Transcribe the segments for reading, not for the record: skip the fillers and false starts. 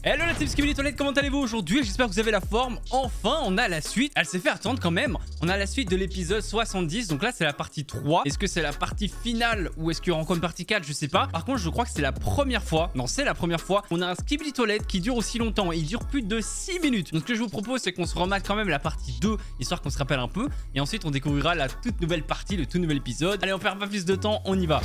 Hello la team Skibidi Toilet, comment allez-vous aujourd'hui? J'espère que vous avez la forme. Enfin, on a la suite. Elle s'est fait attendre quand même. On a la suite de l'épisode 70. Donc là, c'est la partie 3. Est-ce que c'est la partie finale ou est-ce qu'il y aura encore une partie 4? Je sais pas. Par contre, je crois que c'est la première fois. Non, c'est la première fois. On a un Skibidi Toilet qui dure aussi longtemps. Il dure plus de 6 minutes. Donc ce que je vous propose, c'est qu'on se remate quand même la partie 2, histoire qu'on se rappelle un peu. Et ensuite, on découvrira la toute nouvelle partie, le tout nouvel épisode. Allez, on perd pas plus de temps. On y va.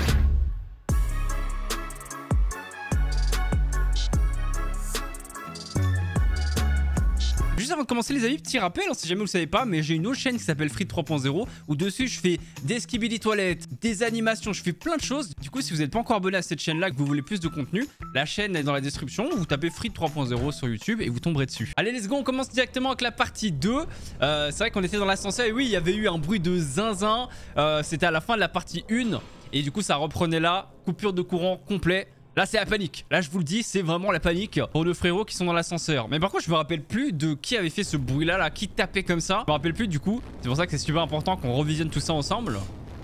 Juste avant de commencer les amis, petit rappel, si jamais vous le savez pas, mais j'ai une autre chaîne qui s'appelle Frites 3.0 où dessus je fais des Skibidi toilettes, des animations, je fais plein de choses. Du coup, si vous n'êtes pas encore abonné à cette chaîne là, que vous voulez plus de contenu, la chaîne est dans la description, vous tapez Frites 3.0 sur YouTube et vous tomberez dessus. Allez, let's go, on commence directement avec la partie 2. C'est vrai qu'on était dans l'ascenseur et oui, il y avait eu un bruit de zinzin. C'était à la fin de la partie 1 et du coup ça reprenait là, coupure de courant complet. Là c'est la panique, là je vous le dis c'est vraiment la panique pour nos frérots qui sont dans l'ascenseur. Mais par contre je me rappelle plus de qui avait fait ce bruit là, qui tapait comme ça. Je me rappelle plus du coup, c'est pour ça que c'est super important qu'on revisionne tout ça ensemble.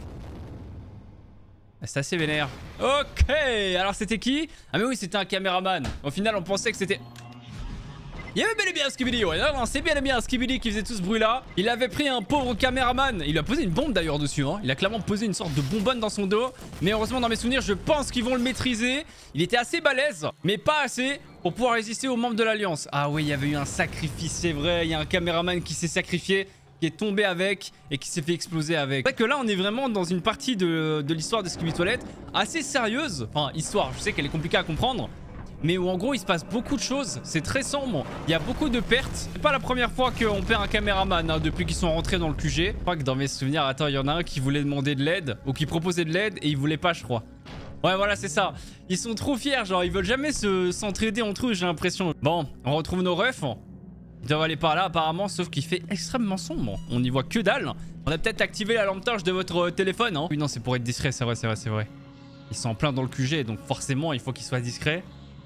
C'est assez vénère. Ok, alors c'était qui? Ah mais oui c'était un caméraman. Au final on pensait que c'était... Il y avait bel et bien un Skibidi, ouais, non, c'est bien et bien un Skibidi qui faisait tout ce bruit là. Il avait pris un pauvre caméraman. Il lui a posé une bombe d'ailleurs dessus, hein. Il a clairement posé une sorte de bonbonne dans son dos. Mais heureusement dans mes souvenirs, je pense qu'ils vont le maîtriser. Il était assez balèze, mais pas assez pour pouvoir résister aux membres de l'Alliance. Ah oui, il y avait eu un sacrifice, c'est vrai. Il y a un caméraman qui s'est sacrifié, qui est tombé avec et qui s'est fait exploser avec. C'est vrai que là on est vraiment dans une partie de l'histoire de Skibidi Toilet assez sérieuse. Enfin, histoire, je sais qu'elle est compliquée à comprendre, mais où en gros il se passe beaucoup de choses, c'est très sombre, il y a beaucoup de pertes. C'est pas la première fois qu'on perd un caméraman hein, depuis qu'ils sont rentrés dans le QG. Je crois que dans mes souvenirs, attends, il y en a un qui voulait demander de l'aide ou qui proposait de l'aide et il voulait pas je crois. Ouais voilà c'est ça, ils sont trop fiers, genre ils veulent jamais s'entraider entre eux j'ai l'impression. Bon, on retrouve nos refs, ils doivent aller par là apparemment, sauf qu'il fait extrêmement sombre, on n'y voit que dalle. On a peut-être activé la lampe torche de votre téléphone hein. Oui non c'est pour être discret, c'est vrai, c'est vrai, c'est vrai. Ils sont en plein dans le QG donc forcément il faut qu'ils soient discrets.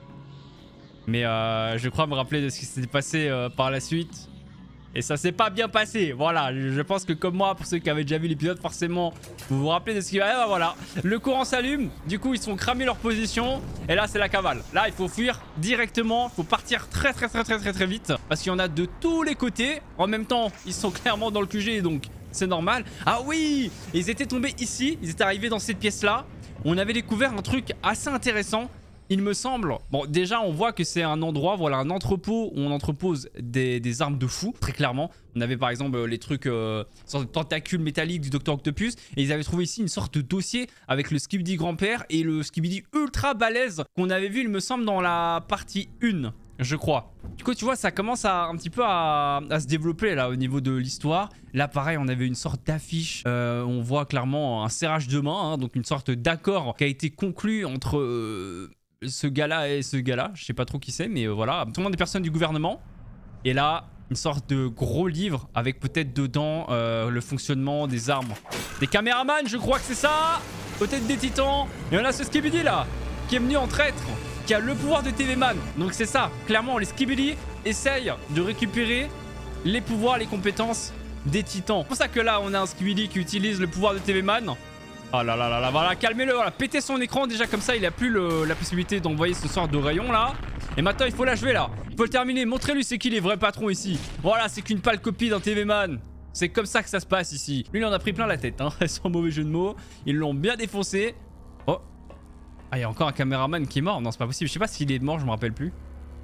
Mais je crois me rappeler de ce qui s'est passé par la suite. Et ça s'est pas bien passé. Voilà, je pense que comme moi, pour ceux qui avaient déjà vu l'épisode, forcément, vous vous rappelez de ce qui va... Ah, voilà, le courant s'allume. Du coup, ils sont cramés leur position. Et là, c'est la cavale. Là, il faut fuir directement. Il faut partir très vite. Parce qu'il y en a de tous les côtés. En même temps, ils sont clairement dans le QG, donc c'est normal. Ah oui, ils étaient tombés ici. Ils étaient arrivés dans cette pièce-là. On avait découvert un truc assez intéressant. Il me semble, bon déjà on voit que c'est un endroit, voilà un entrepôt où on entrepose des armes de fou, très clairement. On avait par exemple les trucs, sorte de tentacules métalliques du Dr Octopus. Et ils avaient trouvé ici une sorte de dossier avec le Skibidi grand-père et le Skibidi ultra balèze qu'on avait vu il me semble dans la partie 1. Je crois. Du coup, tu vois, ça commence un petit peu à se développer là au niveau de l'histoire. Là, pareil, on avait une sorte d'affiche. On voit clairement un serrage de main, hein, donc une sorte d'accord qui a été conclu entre ce gars-là et ce gars-là. Je sais pas trop qui c'est, mais voilà. Tout le monde des personnes du gouvernement. Et là, une sorte de gros livre avec peut-être dedans le fonctionnement des armes. Des caméramans, je crois que c'est ça. Peut-être des titans. Et on a ce Skibidi là, qui est venu en traître, qui a le pouvoir de TV Man. Donc c'est ça, clairement les Skibidi essayent de récupérer les pouvoirs, les compétences des titans. C'est pour ça que là on a un Skibidi qui utilise le pouvoir de TV Man. Oh là là là là, voilà, calmez-le, voilà, pétez son écran déjà comme ça il a plus la possibilité d'envoyer ce sort de rayon là. Et maintenant il faut l'achever là, il faut le terminer, montrez-lui c'est qui les vrais patrons ici. Voilà, c'est qu'une pâle copie d'un TV Man. C'est comme ça que ça se passe ici. Lui il en a pris plein la tête, hein, sans mauvais jeu de mots. Ils l'ont bien défoncé. Oh. Ah, il y a encore un caméraman qui est mort. Non, c'est pas possible. Je sais pas s'il est mort, je me rappelle plus.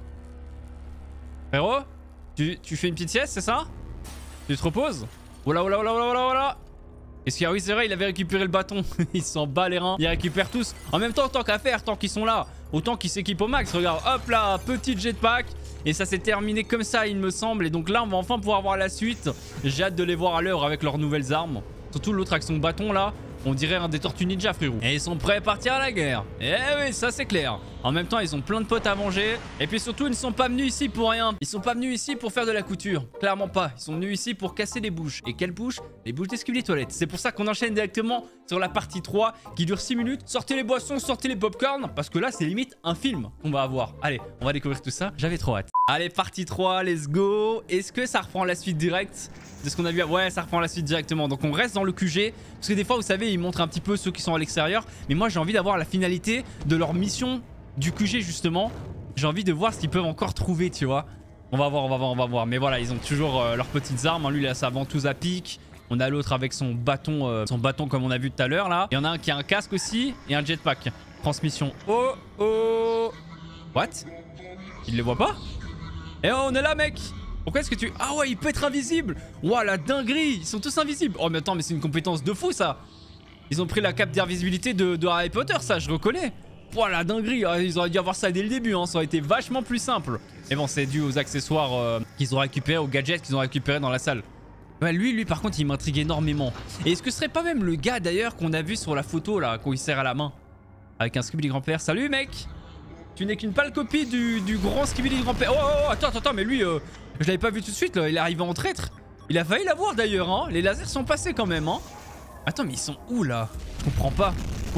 Frérot, tu fais une petite sieste, c'est ça? Tu te reposes? Oh là, oh là, oh là, oh là, oh là, oh là. Est-ce qu'il y a... Oui, c'est vrai, il avait récupéré le bâton. Il s'en bat les reins. Il récupère tous. En même temps, tant qu'à faire, tant qu'ils sont là, autant qu'ils s'équipent au max. Regarde, hop là, petit jetpack. Et ça s'est terminé comme ça, il me semble. Et donc là, on va enfin pouvoir voir la suite. J'ai hâte de les voir à l'œuvre avec leurs nouvelles armes. Surtout l'autre avec son bâton là. On dirait un des Tortues Ninja, frérot. Et ils sont prêts à partir à la guerre. Eh oui, ça c'est clair. En même temps, ils ont plein de potes à manger. Et puis surtout, ils ne sont pas venus ici pour rien. Ils sont pas venus ici pour faire de la couture. Clairement pas. Ils sont venus ici pour casser les bouches. Et quelles bouches? Les bouches des Skibidi Toilet. C'est pour ça qu'on enchaîne directement sur la partie 3 qui dure 6 minutes. Sortez les boissons, sortez les popcorn. Parce que là, c'est limite un film qu'on va avoir. Allez, on va découvrir tout ça. J'avais trop hâte. Allez, partie 3, let's go. Est-ce que ça reprend la suite directe de ce qu'on a vu? Ouais, ça reprend la suite directement. Donc on reste dans le QG. Parce que des fois, vous savez, ils montrent un petit peu ceux qui sont à l'extérieur. Mais moi, j'ai envie d'avoir la finalité de leur mission du QG, justement. J'ai envie de voir ce qu'ils peuvent encore trouver, tu vois. On va voir, on va voir. Mais voilà, ils ont toujours leurs petites armes. Hein. Lui, il a sa ventouse à pic. On a l'autre avec son bâton comme on a vu tout à l'heure là. Il y en a un qui a un casque aussi et un jetpack. Transmission. Oh, oh. What? Il les voit pas? Eh, on est là, mec. Pourquoi est-ce que tu... Ah ouais, il peut être invisible. Ouah, la dinguerie. Ils sont tous invisibles. Oh, mais attends, mais c'est une compétence de fou, ça. Ils ont pris la cape d'invisibilité de Harry Potter, ça, je reconnais. Ouah, la dinguerie. Ils auraient dû avoir ça dès le début, hein. Ça aurait été vachement plus simple. Mais bon, c'est dû aux accessoires qu'ils ont récupérés, aux gadgets qu'ils ont récupérés dans la salle. Ouais, lui, par contre, il m'intrigue énormément. Et est-ce que ce serait pas même le gars, d'ailleurs, qu'on a vu sur la photo, là, quand il serre à la main? Avec un Skibidi grand-père. Salut, mec. Tu n'es qu'une pâle copie du grand Skibidi grand-père. Oh, attends, mais lui, je l'avais pas vu tout de suite, là. Il est arrivé en traître. Il a failli l'avoir, d'ailleurs, hein. Les lasers sont passés, quand même, hein. Attends, mais ils sont où, là? Je comprends pas.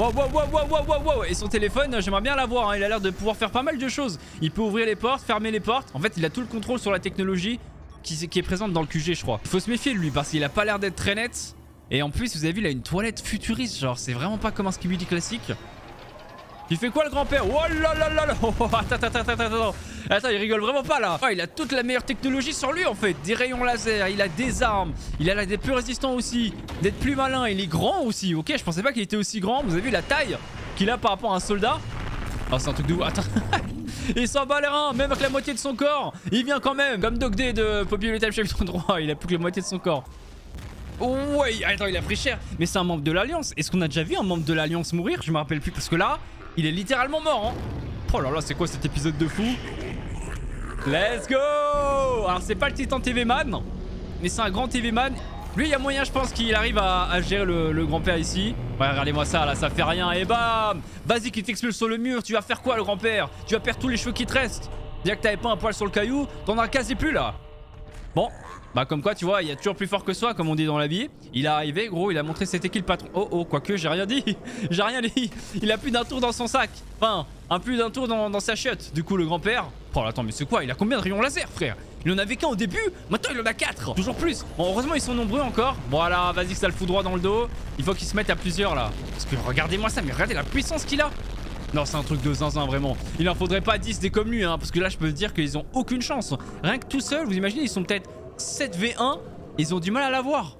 Wow. Et son téléphone, j'aimerais bien l'avoir, hein. Il a l'air de pouvoir faire pas mal de choses. Il peut ouvrir les portes, fermer les portes. En fait, il a tout le contrôle sur la technologie qui est présente dans le QG, je crois. Il faut se méfier de lui parce qu'il a pas l'air d'être très net. Et en plus, vous avez vu, il a une toilette futuriste. Genre, c'est vraiment pas comme un Skibidi classique. Tu fais quoi, le grand-père? Oh là là là là. Attends, il rigole vraiment pas là. Oh, il a toute la meilleure technologie sur lui en fait. Des rayons laser, il a des armes. Il a des plus résistants aussi. D'être plus malin. Il est grand aussi. Ok, je pensais pas qu'il était aussi grand. Vous avez vu la taille qu'il a par rapport à un soldat? Oh, c'est un truc de ouf. Attends. Il s'en bat les reins, même avec la moitié de son corps. Il vient quand même. Comme Doc D de Popular Time Champion 3. Il a plus que la moitié de son corps. Ouais, attends, il a pris cher. Mais c'est un membre de l'Alliance. Est-ce qu'on a déjà vu un membre de l'Alliance mourir? Je me rappelle plus. Parce que là, il est littéralement mort, hein. Oh là là, c'est quoi cet épisode de fou? Let's go. Alors, c'est pas le Titan TV Man, mais c'est un grand TV Man. Lui, il y a moyen, je pense, qu'il arrive à gérer le grand-père ici. Ouais, regardez-moi ça, là, ça fait rien. Et bam! Vas-y, qu'il t'expulse sur le mur. Tu vas faire quoi, le grand-père? Tu vas perdre tous les cheveux qui te restent. Dire que t'avais pas un poil sur le caillou, t'en as quasi plus, là. Bon, bah comme quoi, tu vois, il y a toujours plus fort que soi, comme on dit dans la vie. Il est arrivé, gros, il a montré c'était qui le patron. Oh, quoique, j'ai rien dit. J'ai rien dit. Il a plus d'un tour dans son sac. Enfin, plus d'un tour dans sa chiotte. Du coup, le grand-père... Oh, attends, mais c'est quoi? Il a combien de rayons laser, frère? Il en avait qu'un au début. Maintenant, il en a 4. Toujours plus. Bon, heureusement, ils sont nombreux encore. Voilà, vas-y, ça le fout droit dans le dos. Il faut qu'ils se mettent à plusieurs, là. Parce que regardez-moi ça, mais regardez la puissance qu'il a. Non, c'est un truc de zinzin, vraiment. Il en faudrait pas 10 des comme lui, hein. Parce que là, je peux dire qu'ils ont aucune chance. Rien que tout seul, vous imaginez, ils sont peut-être 7v1. Ils ont du mal à l'avoir.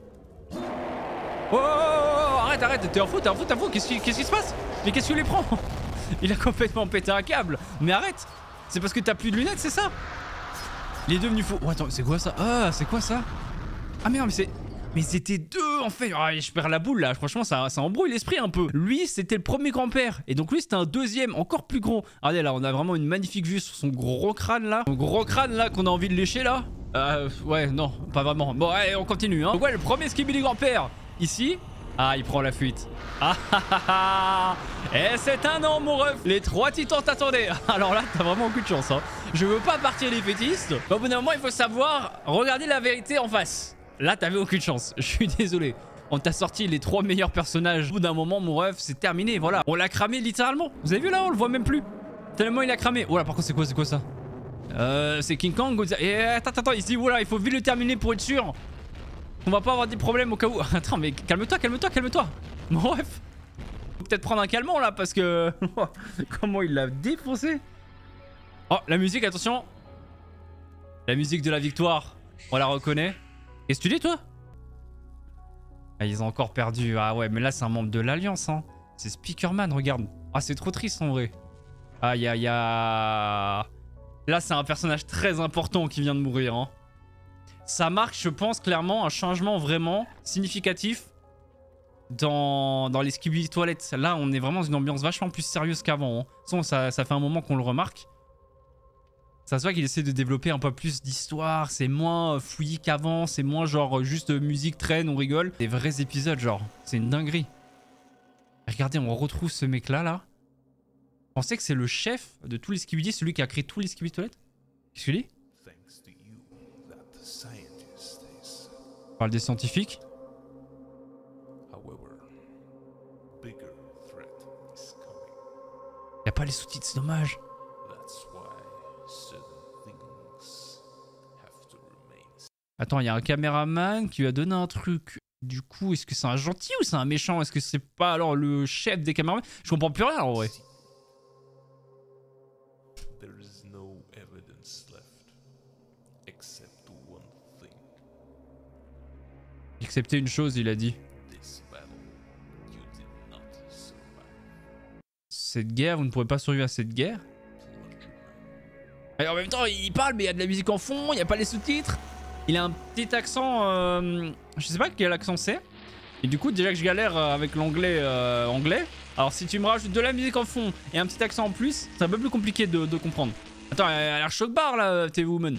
Oh, arrête. T'es en faux. Qu'est-ce qui se passe? Mais qu'est-ce que les prend? Il a complètement pété un câble. Mais arrête. C'est parce que t'as plus de lunettes, c'est ça? Il est devenu faux. Oh, attends, c'est quoi ça? Ah, c'est quoi ça? Ah merde, mais c'est... Mais c'était deux en fait. Ah, je perds la boule là. Franchement, ça embrouille l'esprit un peu. Lui, c'était le premier grand-père. Et donc lui, c'était un deuxième, encore plus gros. Regardez là, on a vraiment une magnifique vue sur son gros crâne là. Son gros crâne là qu'on a envie de lécher là. Ouais, non, pas vraiment. Bon, allez, on continue. Hein. Donc ouais, le premier Skibidi grand-père. Ici. Ah, il prend la fuite. Et c'est un an, mon ref. Les 3 titans t'attendaient. Alors là, t'as vraiment aucune chance. Hein. Je veux pas partir les fétistes. Au bout d'un moment, il faut savoir regarder la vérité en face. Là, t'avais aucune chance. Je suis désolé. On t'a sorti les 3 meilleurs personnages. Au bout d'un moment, mon ref, c'est terminé. Voilà. On l'a cramé littéralement. Vous avez vu là? On le voit même plus. Tellement il a cramé. Oh là, par contre, c'est quoi ça? C'est King Kong. Et attends. Ici, voilà. Il faut vite le terminer pour être sûr. On va pas avoir des problèmes au cas où. Attends, mais calme-toi. Bon, bref. Faut peut-être prendre un calmant là parce que... Comment il l'a défoncé. Oh, la musique, attention. La musique de la victoire. On la reconnaît. Qu'est-ce que tu dis, toi? Ah, ils ont encore perdu. Ah ouais, mais là, c'est un membre de l'Alliance. Hein. C'est Speakerman, regarde. Ah, c'est trop triste en vrai. Ah, il y a... Là, c'est un personnage très important qui vient de mourir. Hein. Ça marque, je pense, clairement un changement vraiment significatif dans les Skibidi toilettes. Là, on est vraiment dans une ambiance vachement plus sérieuse qu'avant. Hein. Ça fait un moment qu'on le remarque. Ça se voit qu'il essaie de développer un peu plus d'histoire. C'est moins fouillis qu'avant. C'est moins genre juste musique traîne, on rigole. Des vrais épisodes, genre. C'est une dinguerie. Regardez, on retrouve ce mec-là, là. Vous pensez que c'est le chef de tous les Skibidi, celui qui a créé tous les Skibidi toilettes? Qu'est-ce qu'il dit? On parle des scientifiques. Y a pas les sous-titres, c'est dommage. Attends, il y a un caméraman qui lui a donné un truc. Du coup, est-ce que c'est un gentil ou c'est un méchant? Est-ce que c'est pas alors le chef des caméramans? Je comprends plus rien en vrai. Excepté une chose, il a dit. Cette guerre, vous ne pourrez pas survivre à cette guerre. Et en même temps, il parle, mais il y a de la musique en fond, il n'y a pas les sous-titres. Il a un petit accent, je sais pas quel accent c'est. Et du coup, déjà que je galère avec l'anglais anglais. Alors si tu me rajoutes de la musique en fond et un petit accent en plus, c'est un peu plus compliqué de comprendre. Attends, elle a l'air choc-barre là, TV-Woman.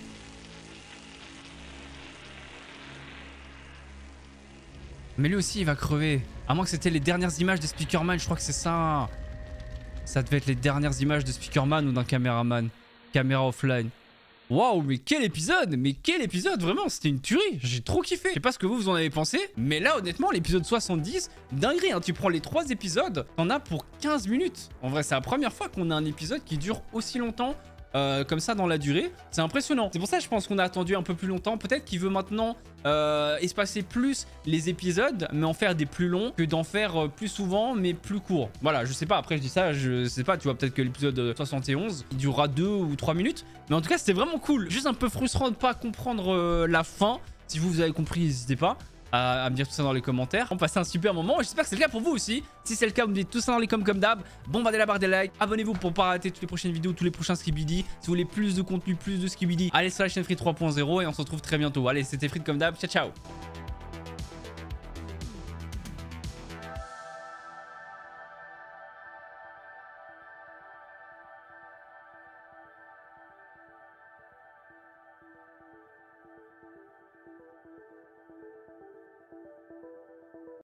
Mais lui aussi, il va crever. À moins que c'était les dernières images de Speakerman, je crois que c'est ça. Ça devait être les dernières images de Speakerman ou d'un caméraman. Caméra offline. Waouh, mais quel épisode! Mais quel épisode! Vraiment, c'était une tuerie! J'ai trop kiffé! Je sais pas ce que vous en avez pensé, mais là, honnêtement, l'épisode 70, dinguerie, hein, tu prends les 3 épisodes, t'en as pour 15 minutes. En vrai, c'est la première fois qu'on a un épisode qui dure aussi longtemps. Comme ça dans la durée, c'est impressionnant. C'est pour ça que je pense qu'on a attendu un peu plus longtemps. Peut-être qu'il veut maintenant espacer plus les épisodes, mais en faire des plus longs que d'en faire plus souvent, mais plus courts. Voilà, je sais pas. Après, je dis ça, je sais pas. Tu vois, peut-être que l'épisode 71, il durera 2 ou 3 minutes. Mais en tout cas, c'était vraiment cool. Juste un peu frustrant de pas comprendre la fin. Si vous avez compris, n'hésitez pas à me dire tout ça dans les commentaires. On passe un super moment et j'espère que c'est le cas pour vous aussi. Si c'est le cas, vous me dites tout ça dans les coms comme d'hab. Bombardez la barre des likes. Abonnez-vous pour pas rater toutes les prochaines vidéos, tous les prochains Skibidi. Si vous voulez plus de contenu, plus de Skibidi, allez sur la chaîne Free 3.0 et on se retrouve très bientôt. Allez, c'était Free comme d'hab. Ciao, ciao.